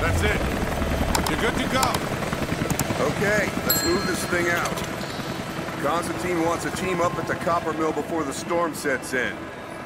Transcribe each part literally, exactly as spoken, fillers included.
That's it. You're good to go. Okay, let's move this thing out. Constantine wants a team up at the copper mill before the storm sets in.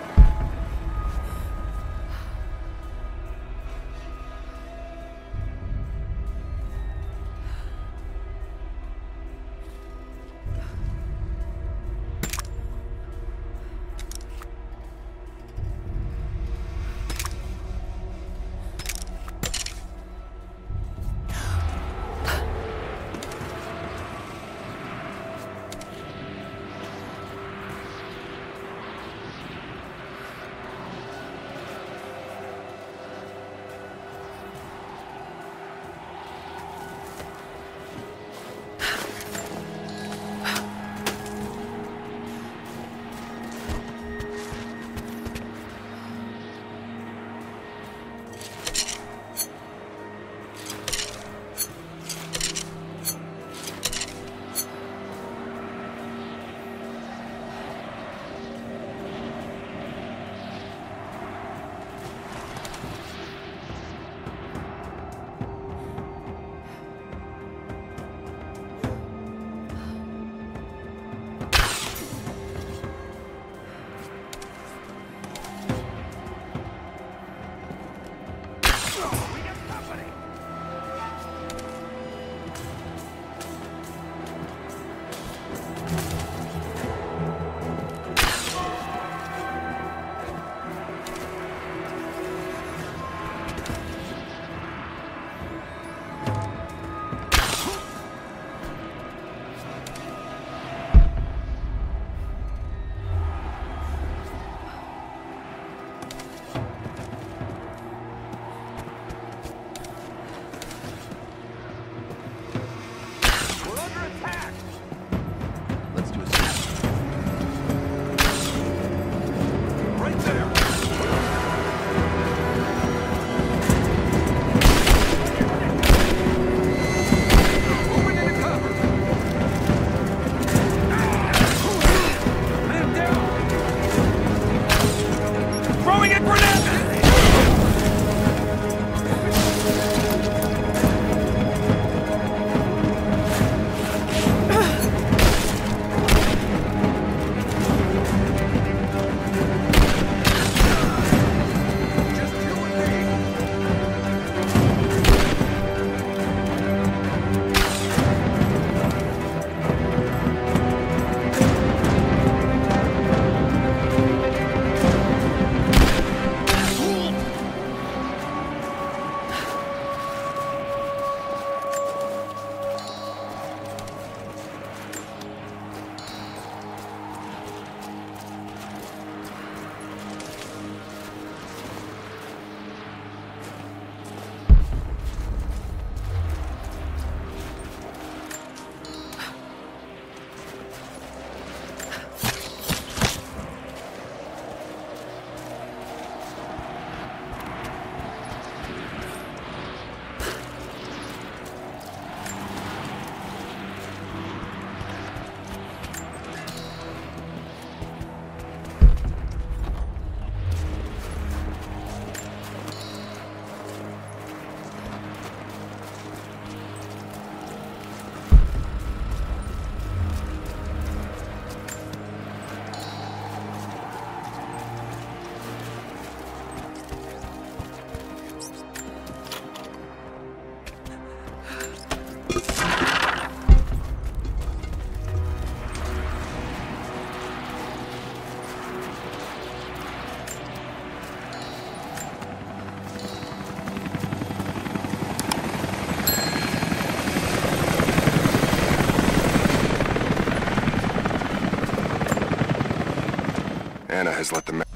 Anna has let the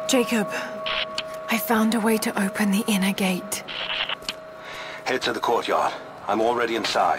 Jacob, I found a way to open the inner gate. Head to the courtyard. I'm already inside.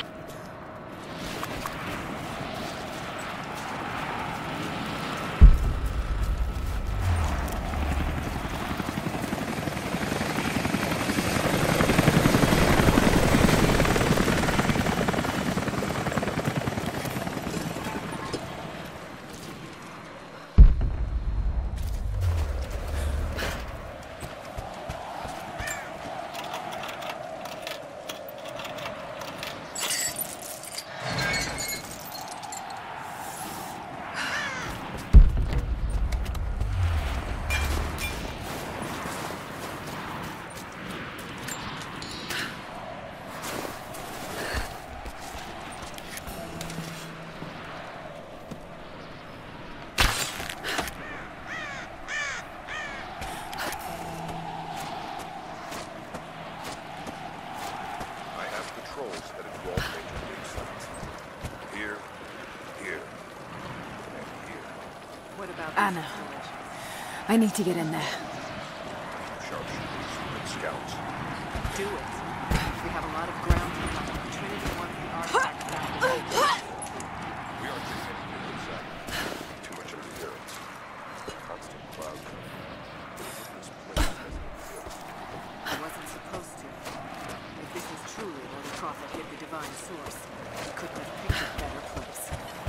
Anna, I need to get in there. Sharpshooters and scouts. Do it. We have a lot of ground to cover. Trinity wants the artifact back. We are too heavy to inside. Too much interference. Constant cloud cover. This place has been built. I wasn't supposed to. If this is truly where the prophet hid the divine source, we couldn't have picked a better place.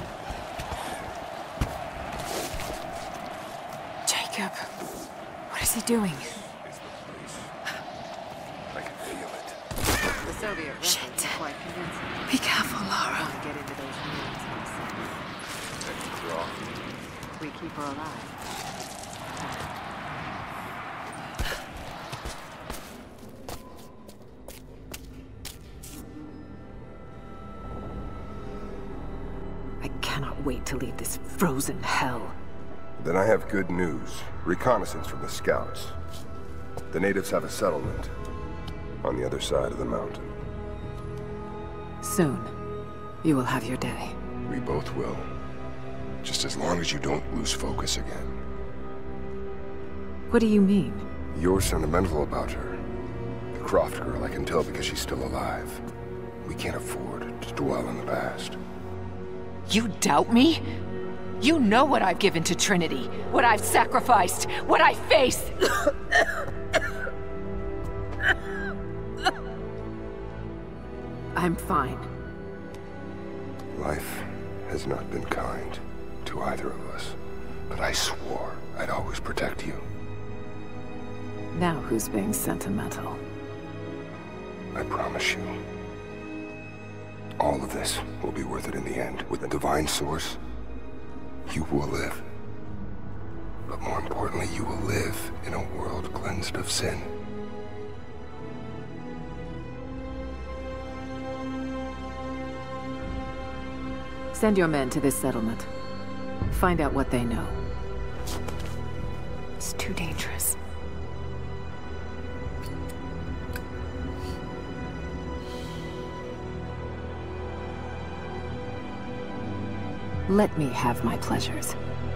Jacob, what is he doing? It's the place. I can feel it. The Soviet records are quite convincing. Be careful, I Lara. want to get into those ruins myself. Next draw. We keep her alive. I cannot wait to leave this frozen hell. Then I have good news. Reconnaissance from the scouts. The natives have a settlement on the other side of the mountain. Soon, you will have your day. We both will. Just as long as you don't lose focus again. What do you mean? You're sentimental about her. The Croft girl, I can tell because she's still alive. We can't afford to dwell in the past. You doubt me? You know what I've given to Trinity, what I've sacrificed, what I face! I'm fine. Life has not been kind to either of us, but I swore I'd always protect you. Now who's being sentimental? I promise you. All of this will be worth it in the end. With the divine source, you will live. But more importantly, you will live in a world cleansed of sin. Send your men to this settlement. Find out what they know. It's too dangerous. Let me have my pleasures.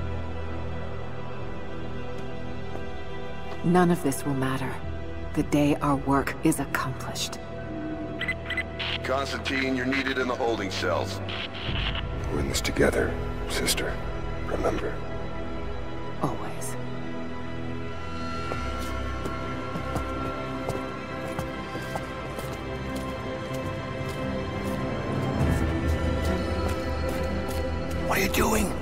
None of this will matter the day our work is accomplished. Constantine, you're needed in the holding cells. We're in this together, sister. Remember. Always. What are you doing?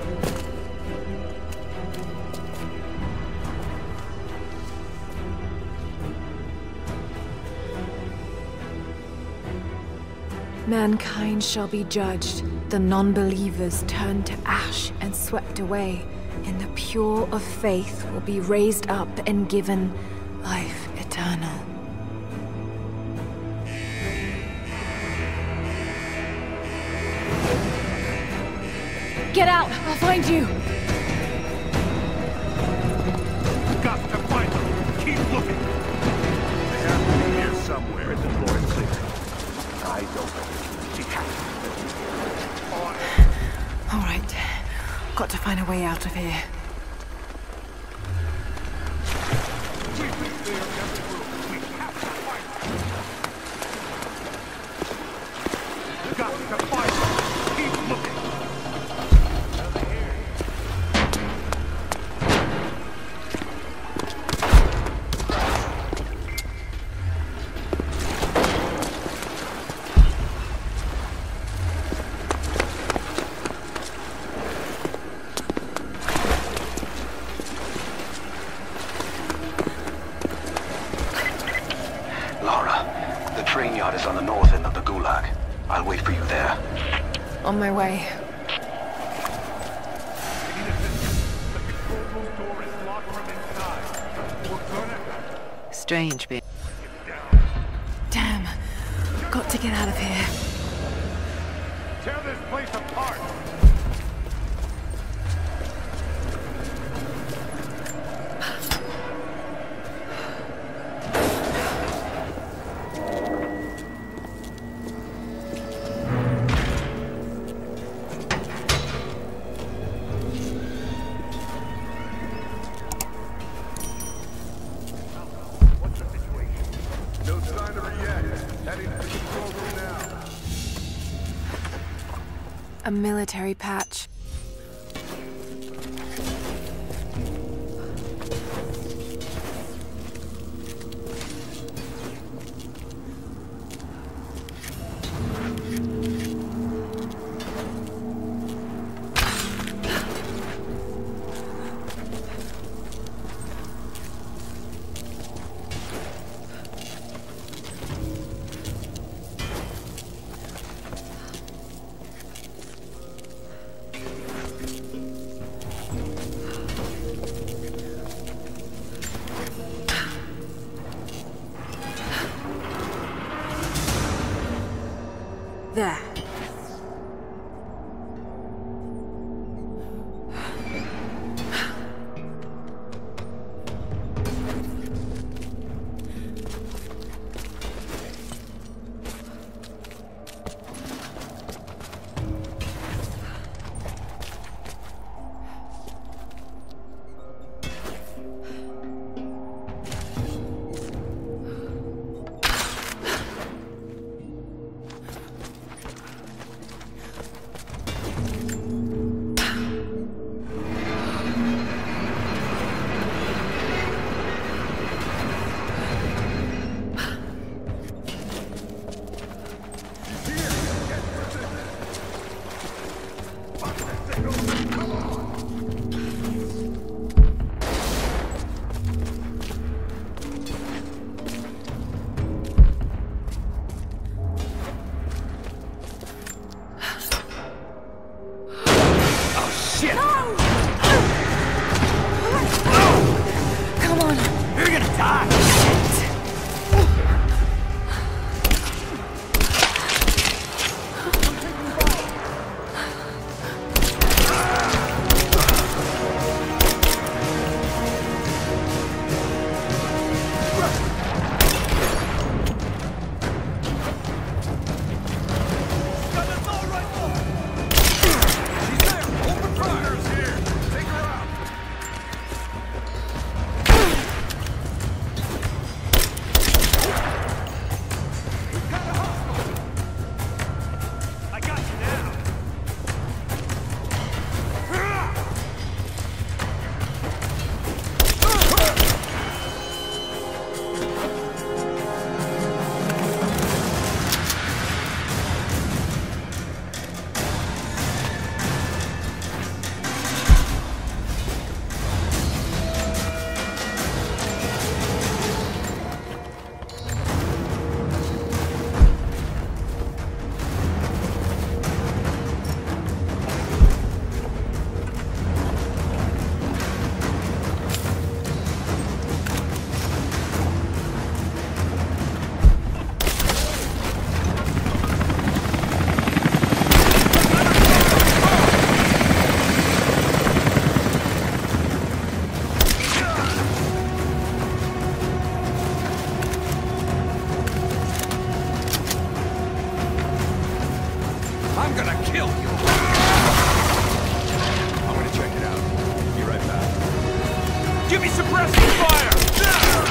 Mankind shall be judged, the non-believers turned to ash and swept away, and the pure of faith will be raised up and given life eternal. Get out! I'll find you! Got to find them. Keep looking. They have to be here somewhere. Where's the Lord sleeping? I don't know. She has to be. All right. Got to find a way out of here. We've been clear every room. We have to fight them. Got to fight them. Keep looking. Over here. Train yard is on the north end of the Gulag. I'll wait for you there. On my way. Strange, babe. Damn. Got to get out of here. Tear this place apart! A military patch. There. Give me suppressive fire!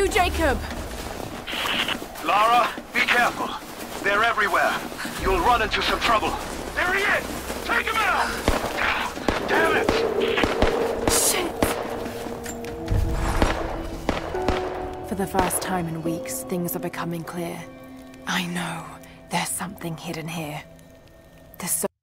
you, Jacob! Lara, be careful. They're everywhere. You'll run into some trouble. There he is! Take him out! Damn it! Shit! For the first time in weeks, things are becoming clear. I know there's something hidden here. The